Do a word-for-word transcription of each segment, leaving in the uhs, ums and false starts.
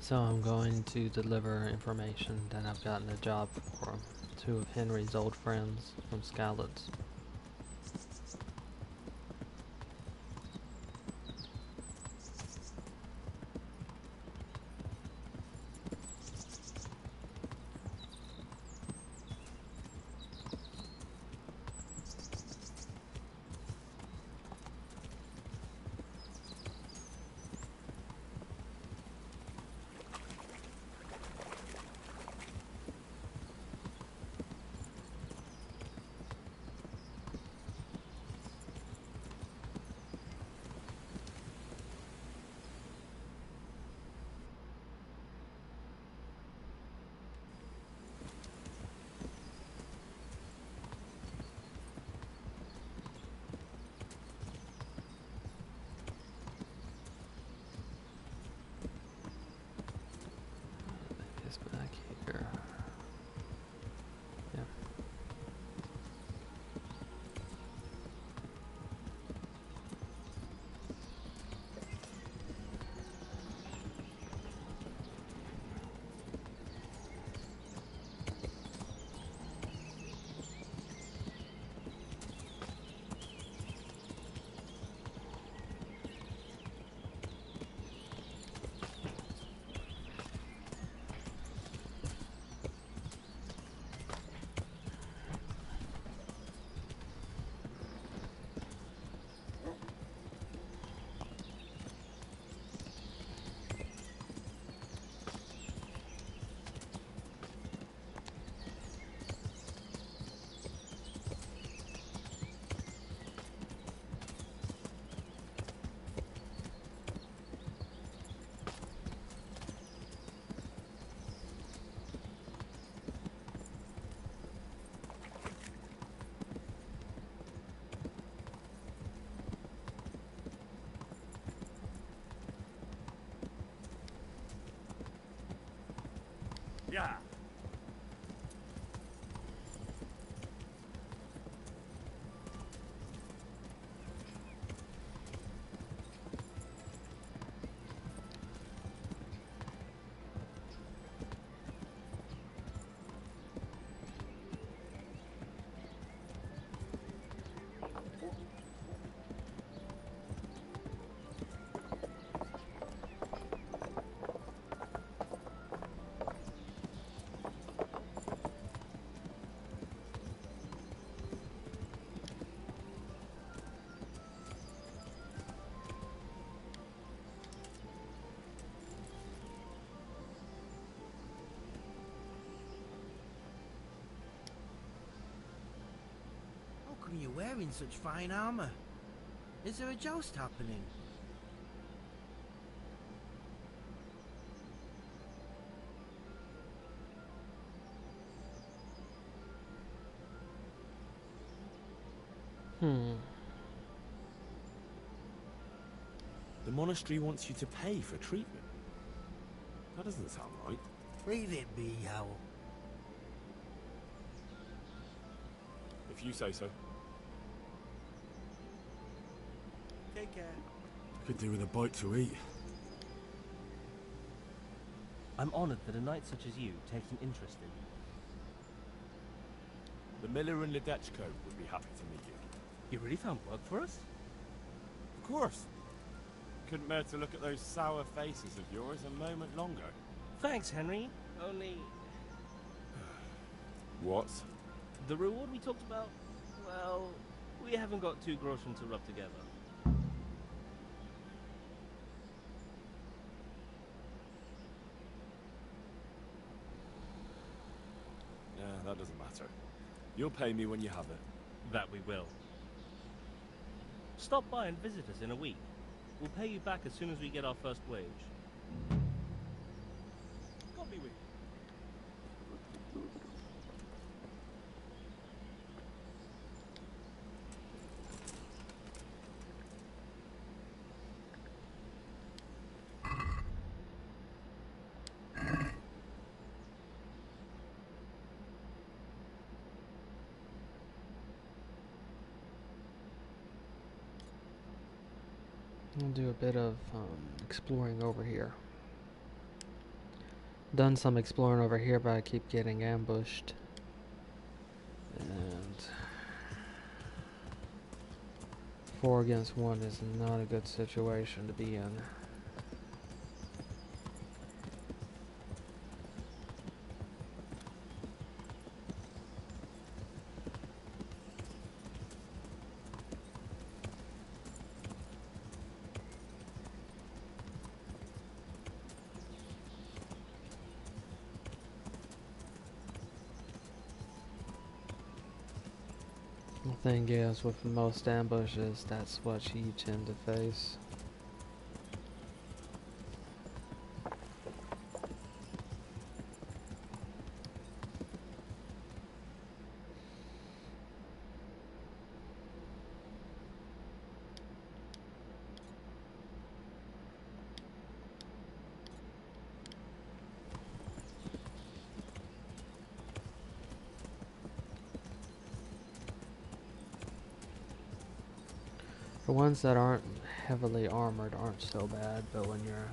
So I'm going to deliver information that I've gotten a job for two of Henry's old friends from Skalitz. It's back here. Yeah. Yeah. How come you're wearing such fine armour? Is there a joust happening? Hmm. The monastery wants you to pay for treatment. That doesn't sound right. Leave it be, Howell. If you say so. Take care. Could do with a bite to eat. I'm honored that a knight such as you takes an interest in me. The miller in Ledechko would be happy to meet you. You really found work for us? Of course. Couldn't bear to look at those sour faces of yours a moment longer. Thanks, Henry. Only... What? the reward we talked about, well, we haven't got two groschen to rub together. Yeah, that doesn't matter. You'll pay me when you have it. That we will. Stop by and visit us in a week. We'll pay you back as soon as we get our first wage. God be with you. I'll do a bit of um, exploring over here. Done some exploring over here, but I keep getting ambushed. And four against one is not a good situation to be in. The thing is, with most ambushes, that's what you tend to face. The ones that aren't heavily armored aren't so bad, but when you're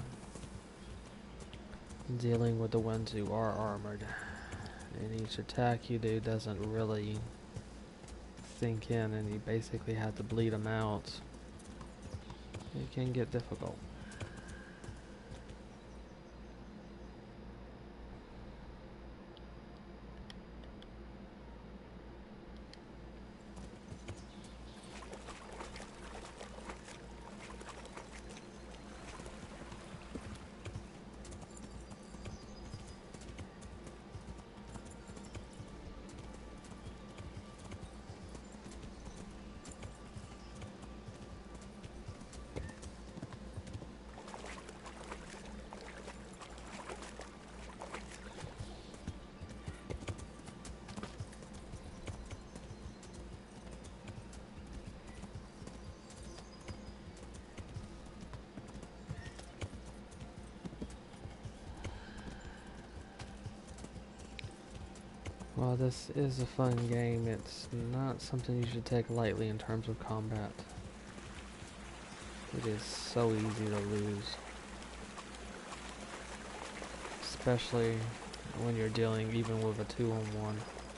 dealing with the ones who are armored, and each attack you do doesn't really sink in, and you basically have to bleed them out, it can get difficult. While this is a fun game, it's not something you should take lightly in terms of combat. It is so easy to lose. Especially when you're dealing even with a two on one.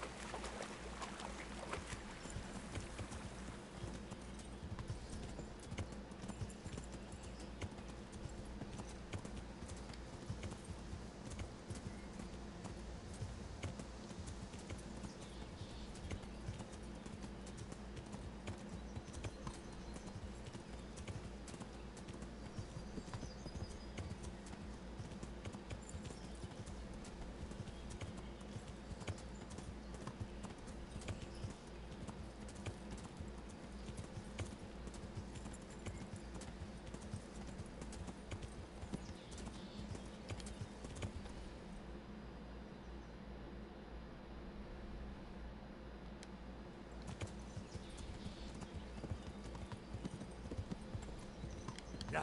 Yeah.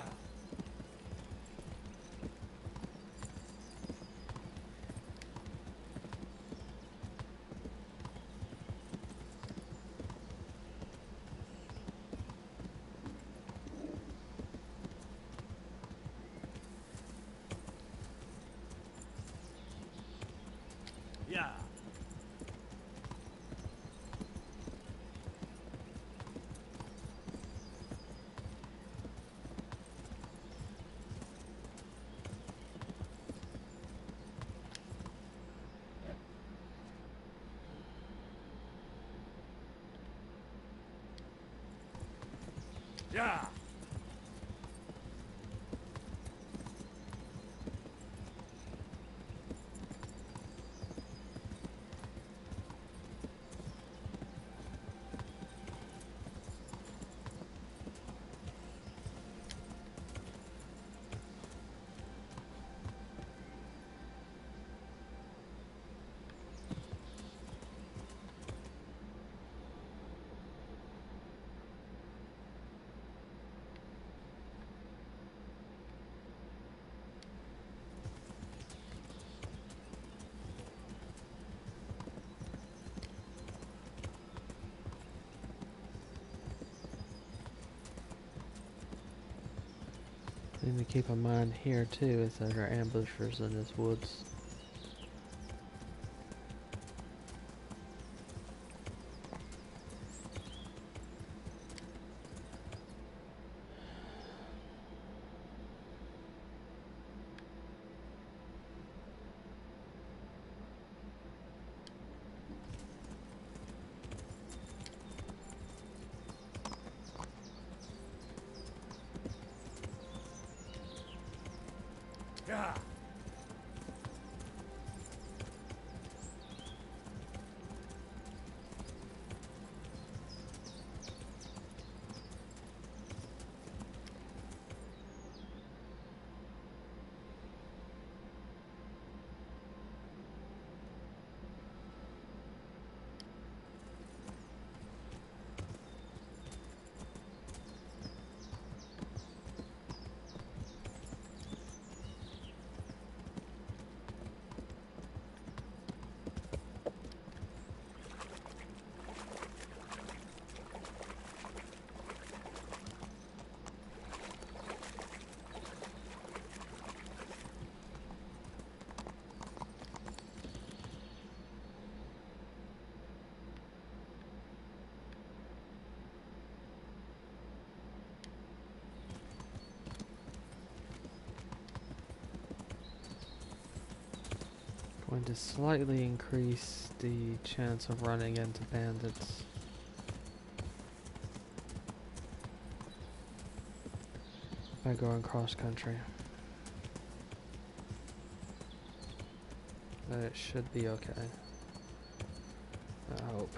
Yeah. Yeah. Thing to keep in mind here too is that there are ambushers in this woods. Yeah. Going to slightly increase the chance of running into bandits. By going cross country. But it should be okay. I hope.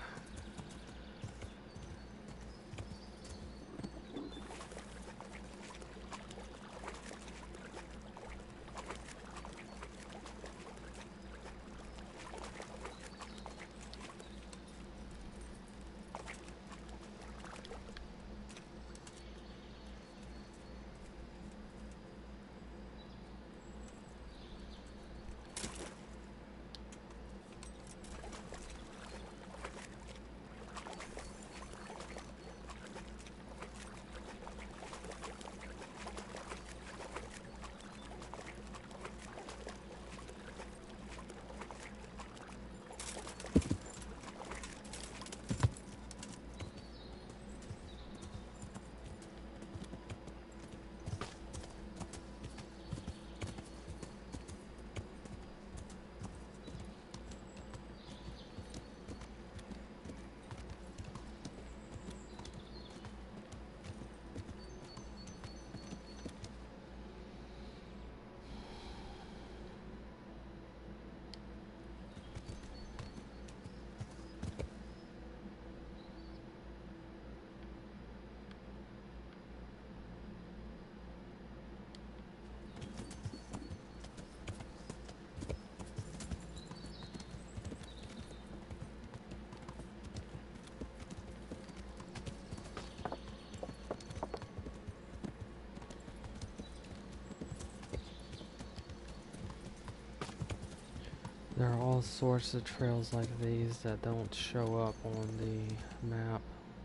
There are all sorts of trails like these that don't show up on the map.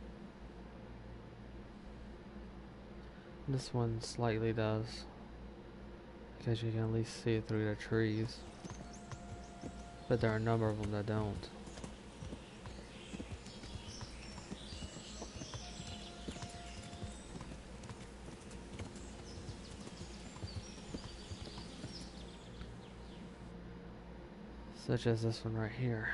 This one slightly does, because you can at least see it through the trees. But there are a number of them that don't. Such as this one right here.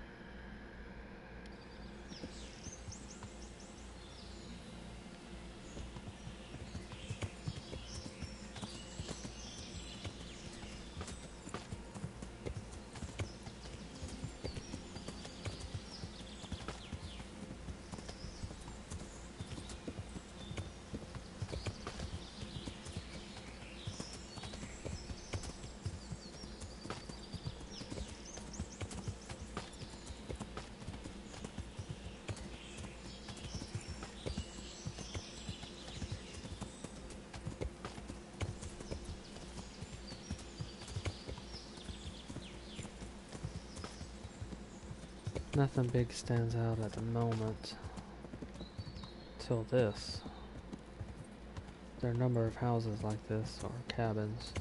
Nothing big stands out at the moment. Till this. There are a number of houses like this, or cabins.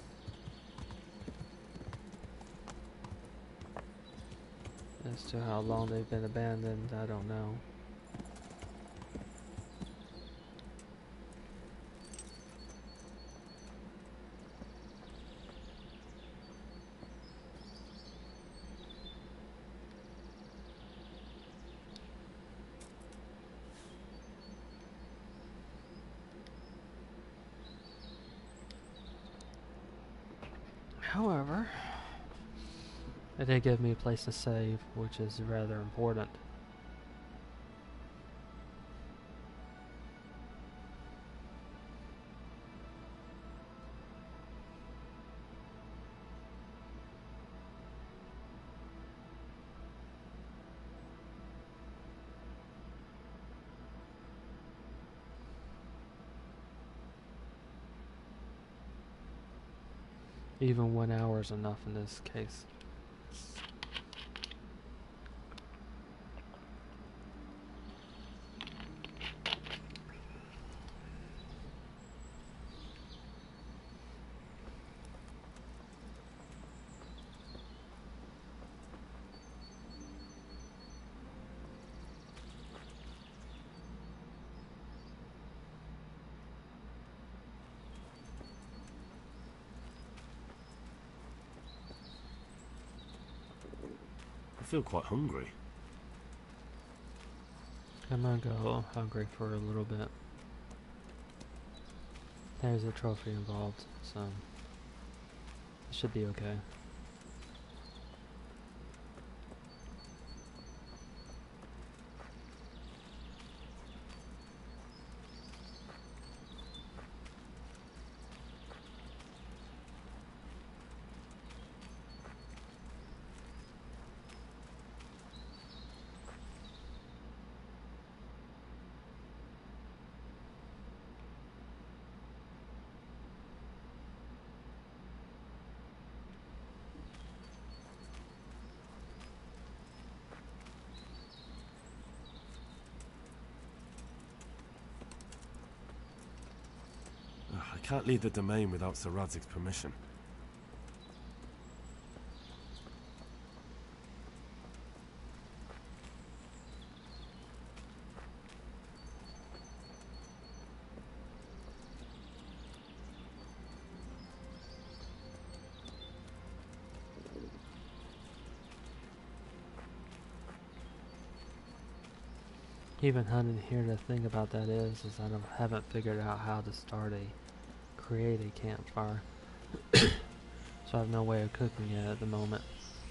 As to how long they've been abandoned, I don't know. However, it did give me a place to save, which is rather important. Even one hour is enough in this case. I feel quite hungry. I'm gonna go hungry for a little bit. There's a trophy involved, so it should be okay. I can't leave the domain without Sir Radzig's permission. Even hunting here, the thing about that is, is I don't, haven't figured out how to start a, create a campfire. So I have no way of cooking it at the moment.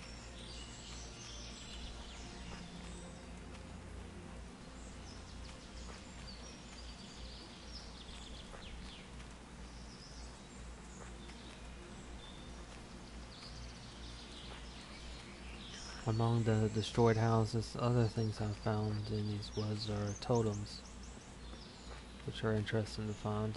Among the destroyed houses, other things I've found in these woods are totems, which are interesting to find.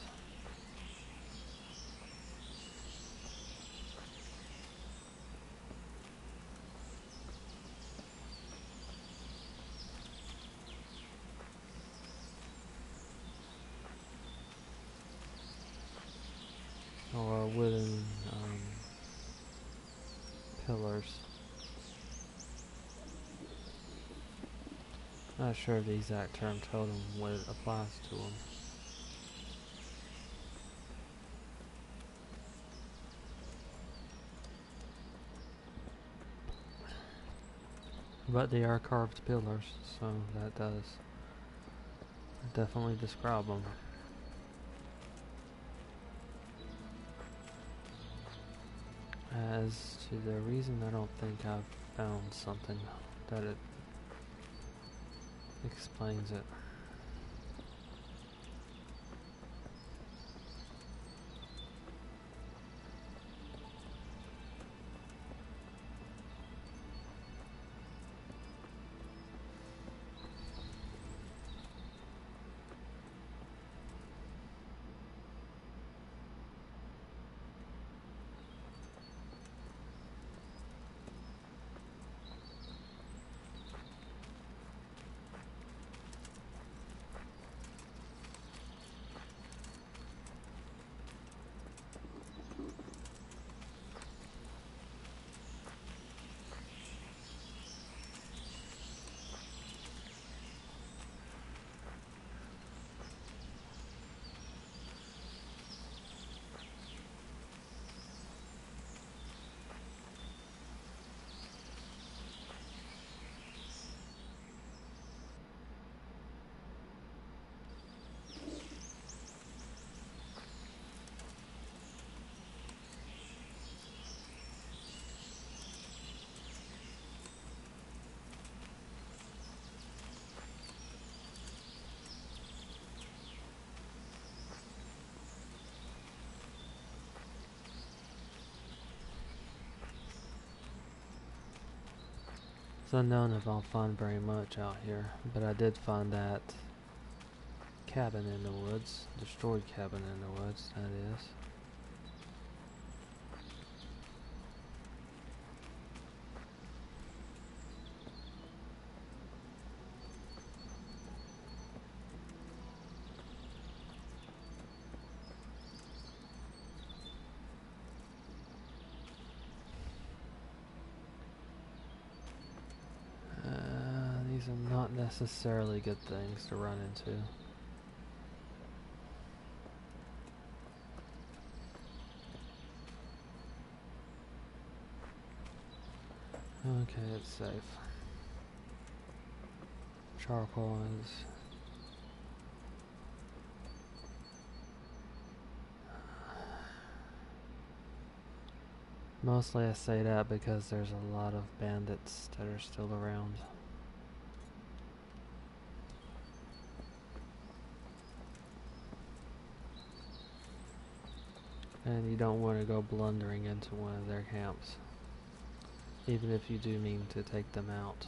Or wooden um, pillars. Not sure the exact term totem what it applies to them. But they are carved pillars, so that does definitely describe them. As to the reason, I don't think I've found something that it explains it. It's unknown if I'll find very much out here, but I did find that cabin in the woods, destroyed cabin in the woods, that is. These are not necessarily good things to run into. Okay, it's safe. Charcoal is... Mostly I say that because there's a lot of bandits that are still around. And you don't want to go blundering into one of their camps, even if you do mean to take them out.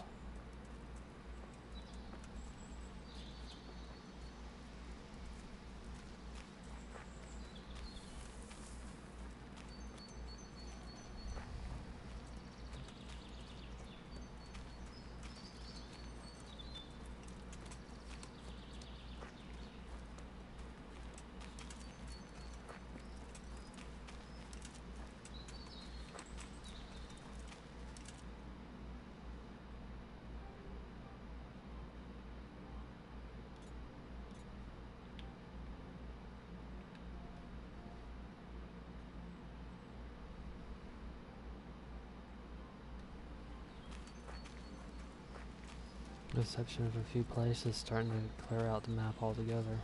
The exception of a few places starting to clear out the map altogether.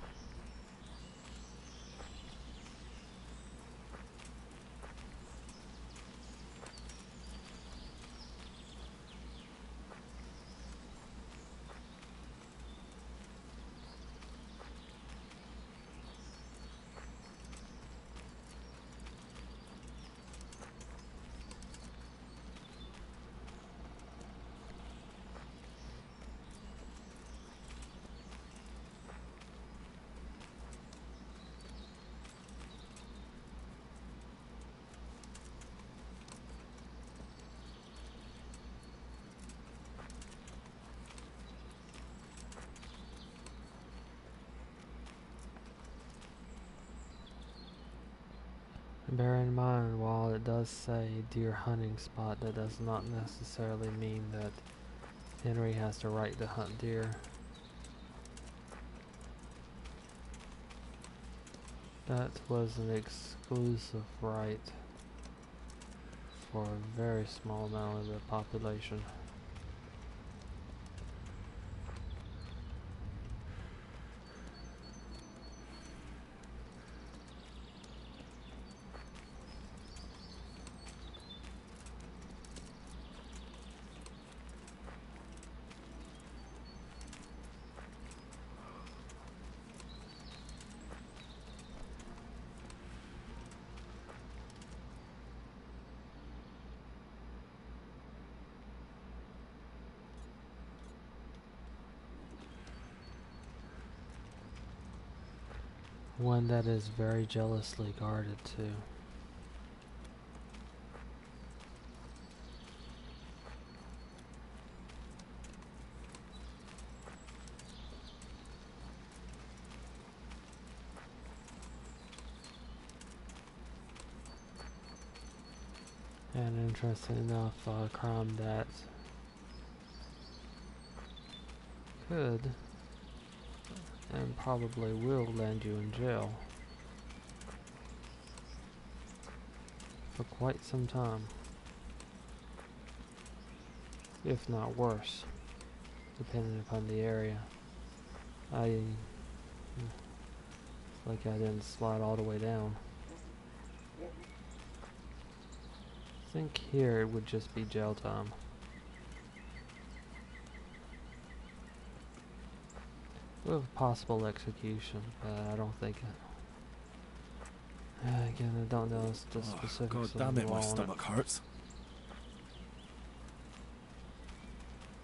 Bear in mind, while it does say deer hunting spot, that does not necessarily mean that Henry has the right to hunt deer. That was an exclusive right for a very small amount of the population. One that is very jealously guarded too. And interesting enough, a uh, crime that could and probably will land you in jail for quite some time, if not worse, depending upon the area. I like I didn't slide all the way down. I think here it would just be jail time. With possible execution, but I don't think it. Uh, again, I don't know the specifics. Oh, God of damn the it, law my on stomach hurts.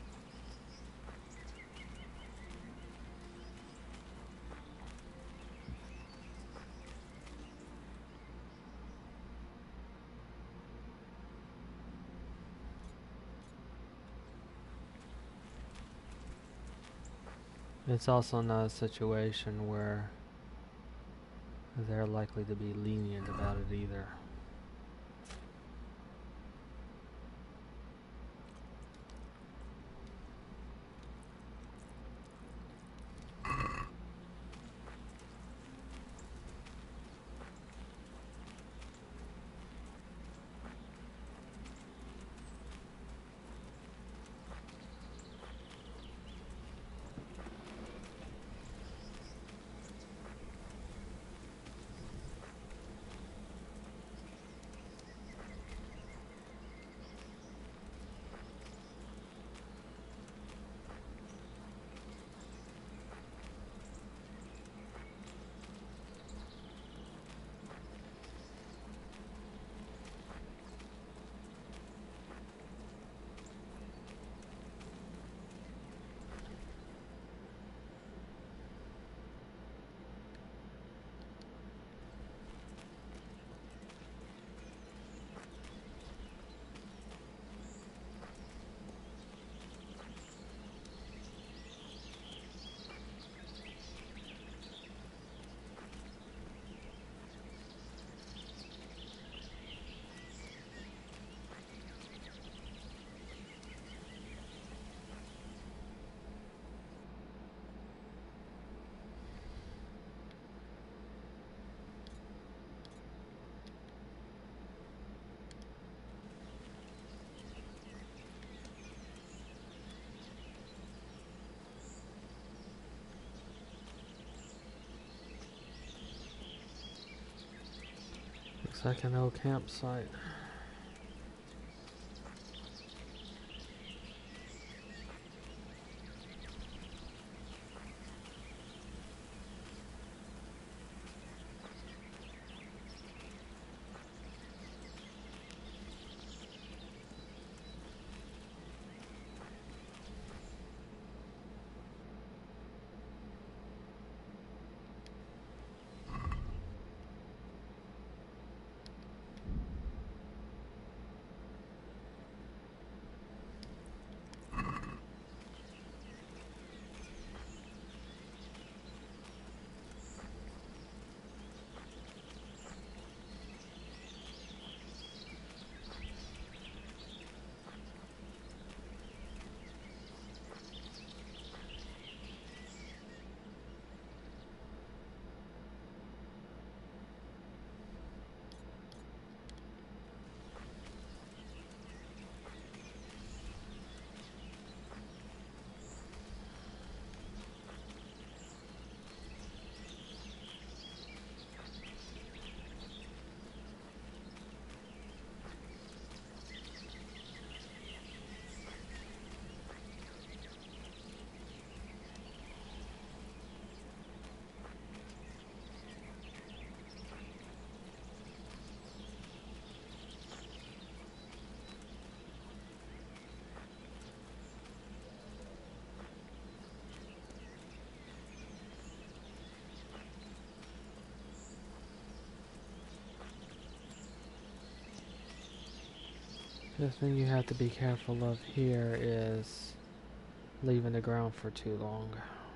It's also not a situation where they're likely to be lenient about it either. Looks like an old campsite. The thing you have to be careful of here is leaving the ground for too long.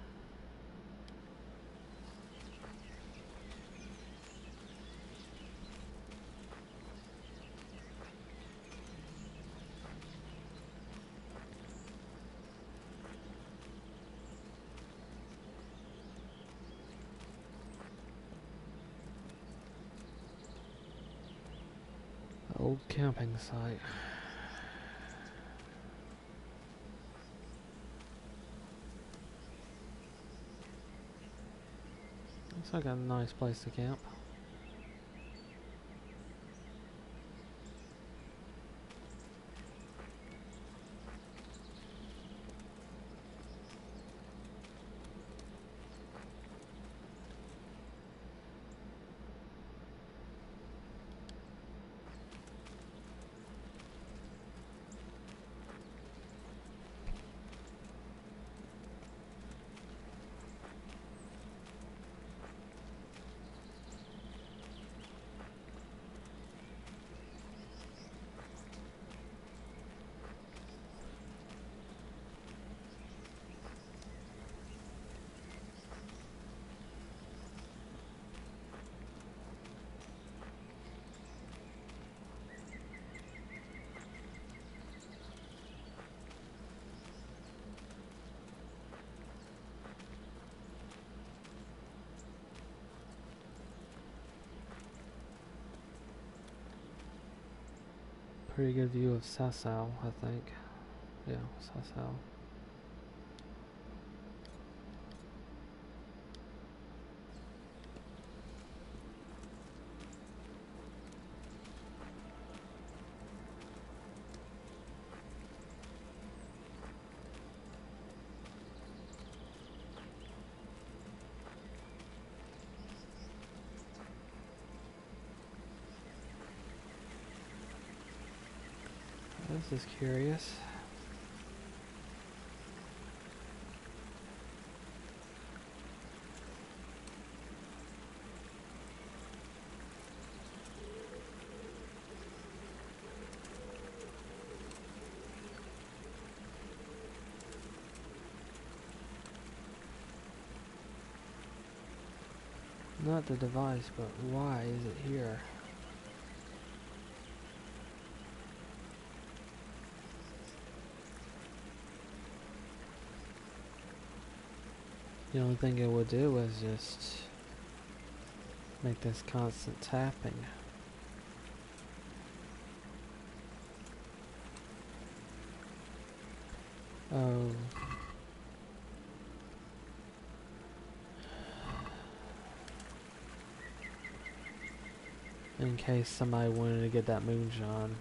Old camping site. Looks like a nice place to camp. pretty good view of Sasau, I think. Yeah, Sasau. This is curious. Not the device, but why is it here? The only thing it would do is just make this constant tapping. Oh. In case somebody wanted to get that moonshine.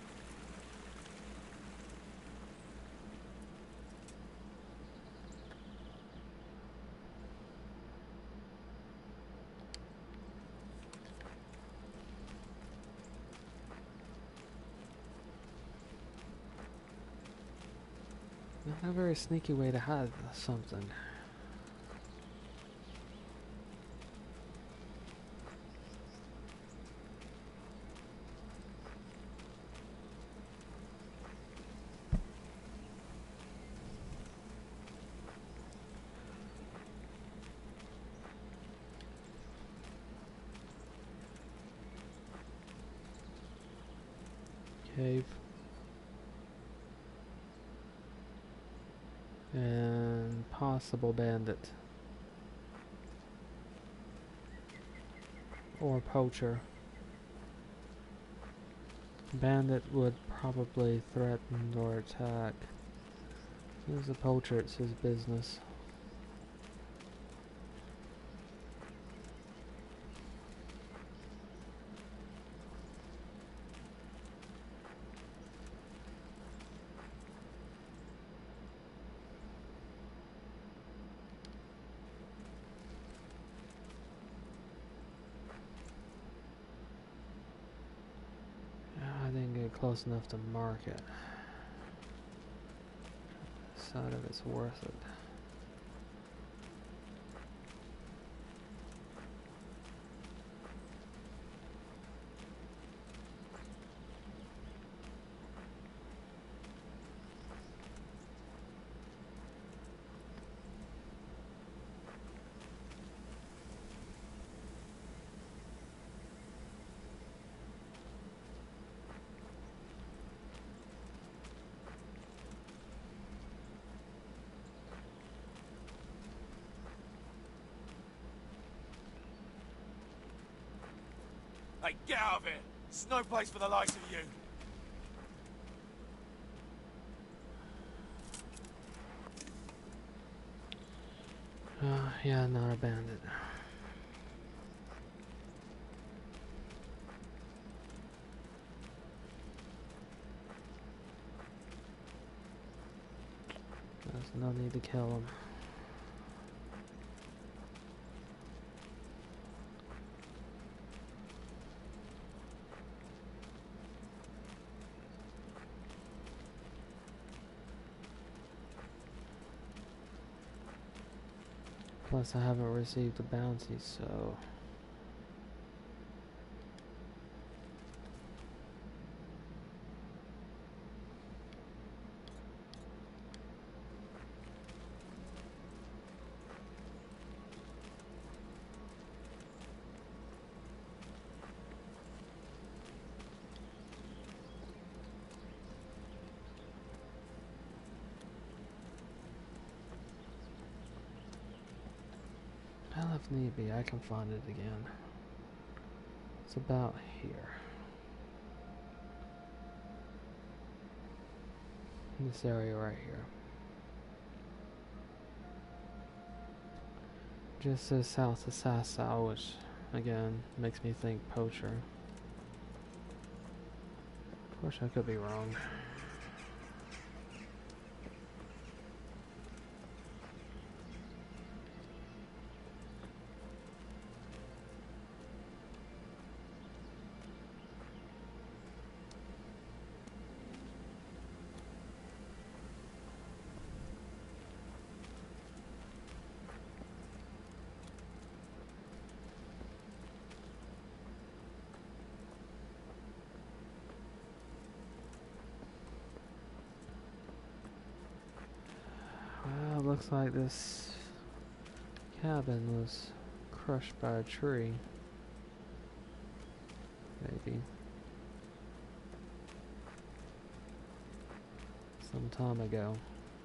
Not a very sneaky way to hide something. Cave. And possible bandit. Or poacher. Bandit would probably threaten or attack. As a poacher, it's his business. Close enough to mark it. Decide if it's worth it. Hey, get out of here! There's no place for the likes of you! Uh, yeah, not a bandit. There's no need to kill him. Plus I haven't received a bounty, so... Well, if need be, I can find it again. It's about here. This area right here. Just says south of Sasau, which again makes me think poacher. Of course, I could be wrong. Well, it looks like this cabin was crushed by a tree. Maybe. Some time ago.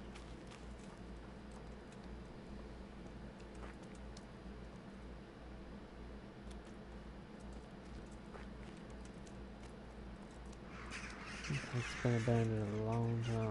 It's been abandoned a long time.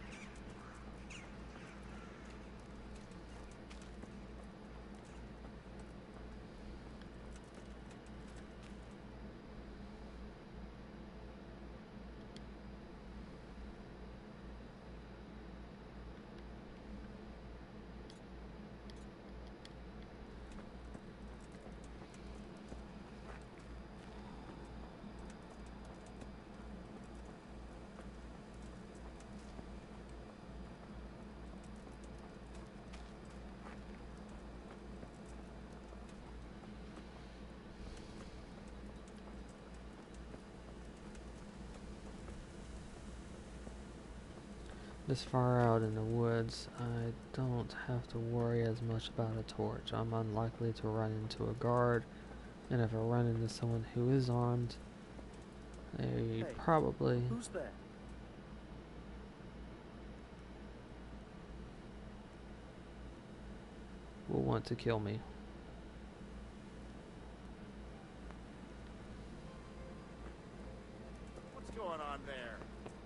This far out in the woods, I don't have to worry as much about a torch. I'm unlikely to run into a guard, and if I run into someone who is armed, they Hey, probably who's there? will want to kill me. What's going on there?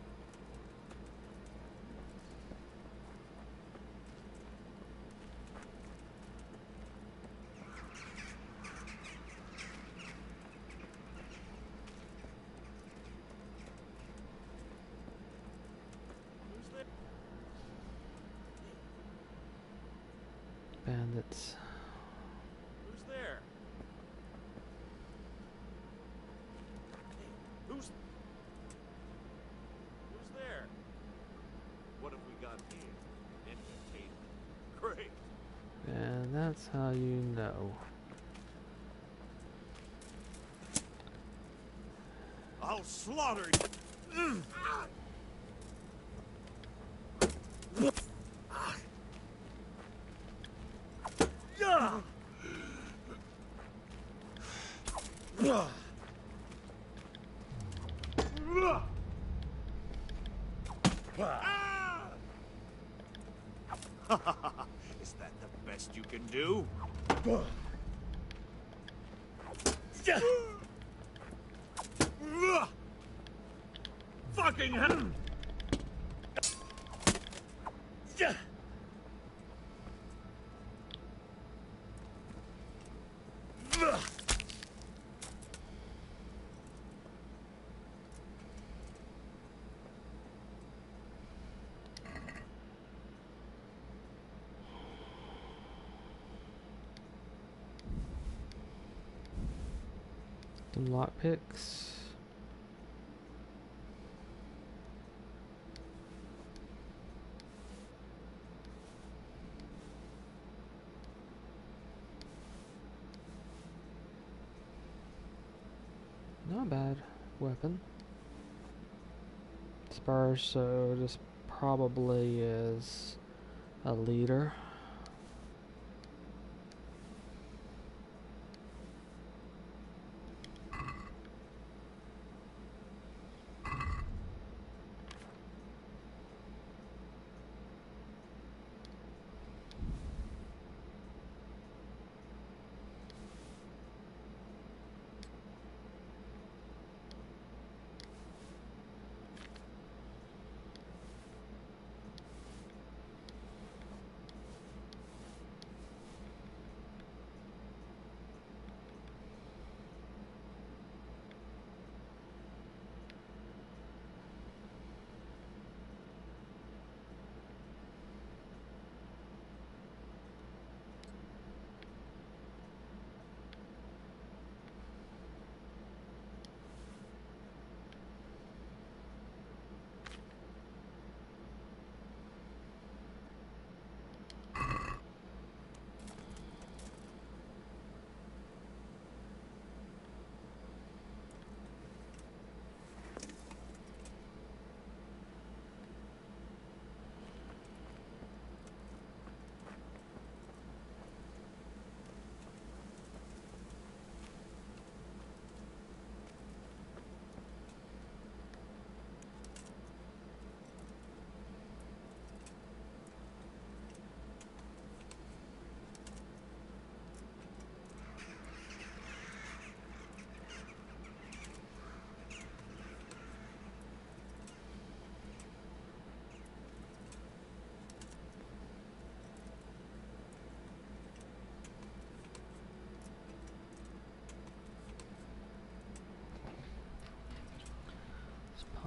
Who's there? Bandits. Who's there? Hey, who's... Who's there? What have we got here? Entertainment. Great. And that's how you know. I'll slaughter you. Is that the best you can do? Fucking hell! Some lockpicks. Not bad weapon. Spurs, so this probably is a leader.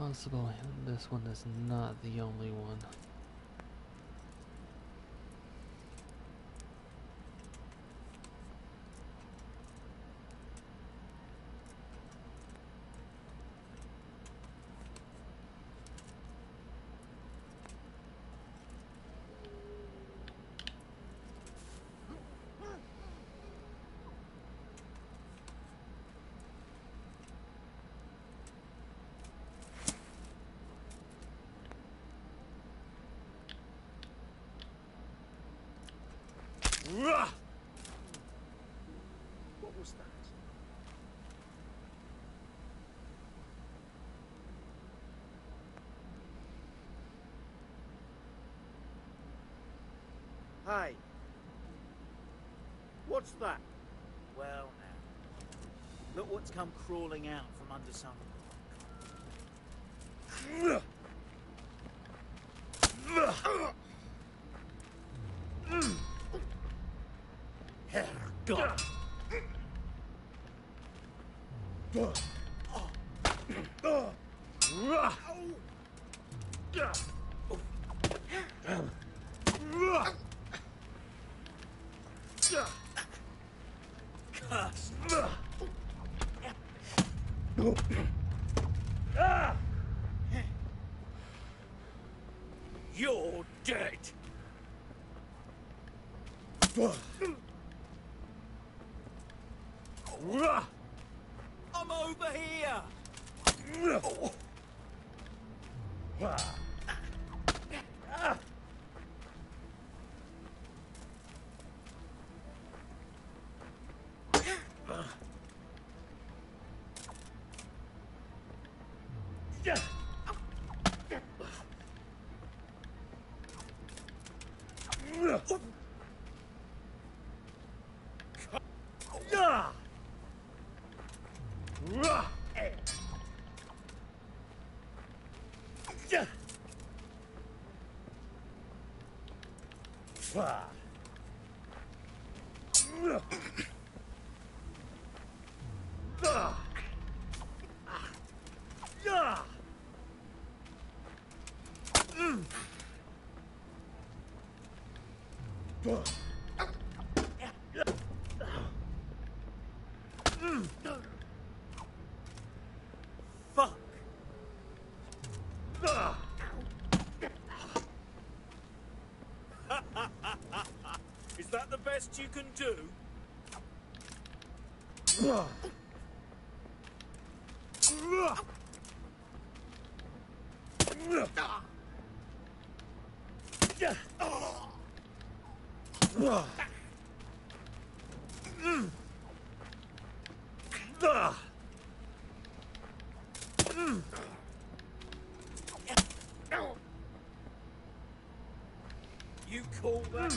possible this one is not the only one. What was that? Hey. What's that? Well now, look what's come crawling out from under some God. Cursed. You're dead. I'm over here. Fuck. Is that the best you can do? You call that?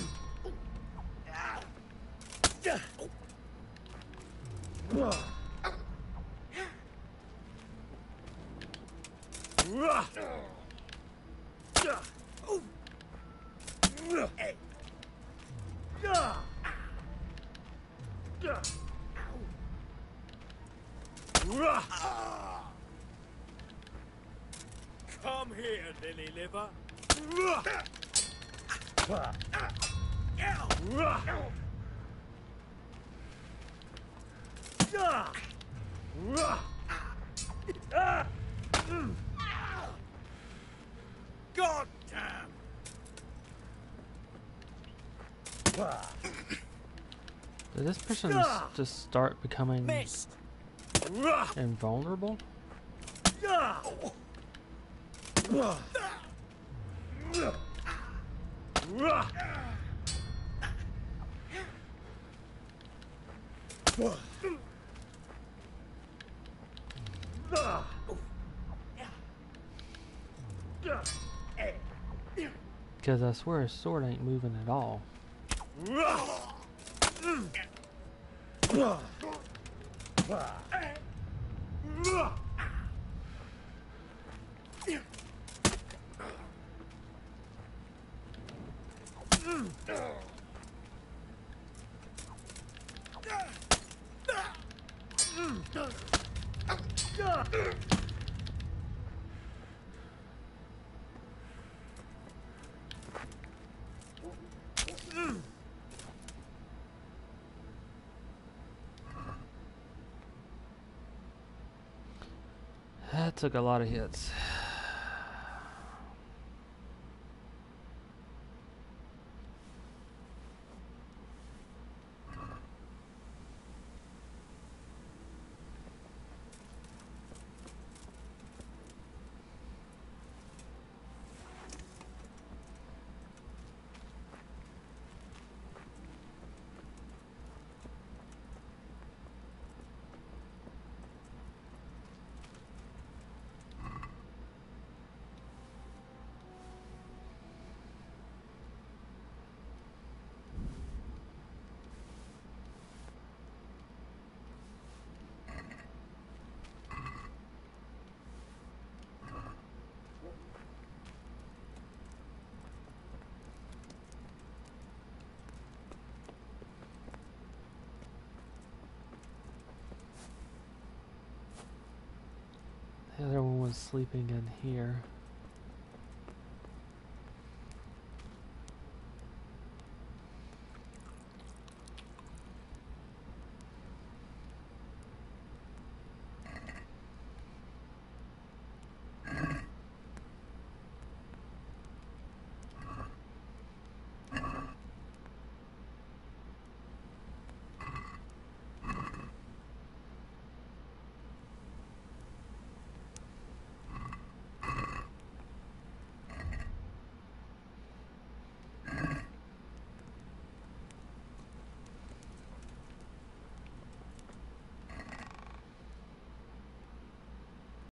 Come here, lily liver. God damn! Did this person s- just start becoming Missed. invulnerable? Because I swear his sword ain't moving at all. that took a lot of hits. The other one was sleeping in here.